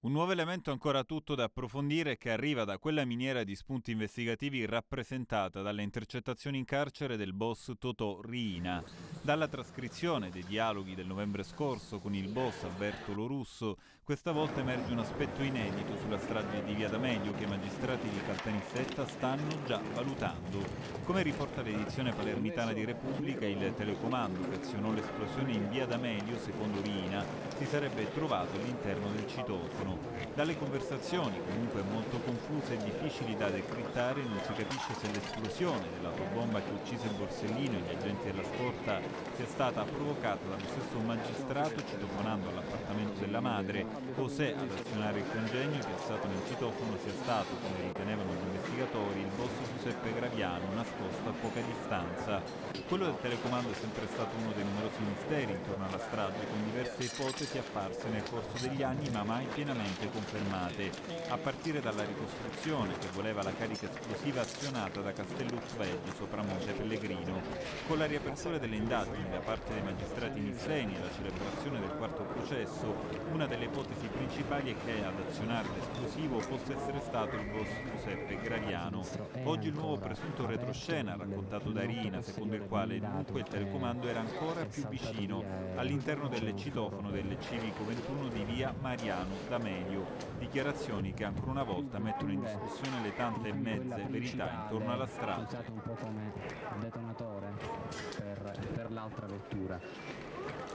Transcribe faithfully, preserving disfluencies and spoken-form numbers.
Un nuovo elemento ancora tutto da approfondire che arriva da quella miniera di spunti investigativi rappresentata dalle intercettazioni in carcere del boss Totò Riina. Dalla trascrizione dei dialoghi del novembre scorso con il boss Alberto Lorusso, questa volta emerge un aspetto inedito sulla strage di Via D'Amelio che i magistrati di Caltanissetta stanno già valutando. Come riporta l'edizione palermitana di Repubblica, il telecomando che azionò l'esplosione in Via D'Amelio, secondo Riina, si sarebbe trovato all'interno del citofono. Dalle conversazioni, comunque molto confuse e difficili da decrittare, non si capisce se l'esplosione dell'autobomba che uccise Borsellino e gli agenti della scorta sia stata provocata dallo stesso magistrato citofonando all'appartamento della madre, o se ad azionare il congegno piazzato nel citofono sia stato, come ritenevano gli investigatori, il boss Giuseppe Graviano, nascosto a poca distanza. Quello del telecomando è sempre stato uno dei numerosi misteri intorno alla strage, con diverse ipotesi apparse nel corso degli anni ma mai pienamente confermate, a partire dalla ricostruzione che voleva la carica esplosiva azionata da Castello Uzveggio sopra Monte Pellegrino. Con la riapertura delle indagini da parte dei magistrati nisseni e la celebrazione del quarto processo, una delle ipotesi principali è che ad azionare l'esplosivo possa essere stato il boss Giuseppe Graviano. Oggi il nuovo presunto retroscena raccontato da Riina, secondo il quale dunque il telecomando era ancora più vicino all'interno del citofono del civico ventuno di via Mariano D'Amelio. Dichiarazioni che ancora una volta mettono in discussione le tante e mezze verità intorno alla strage. Usato un po' come detonatore per, per l'altra vettura.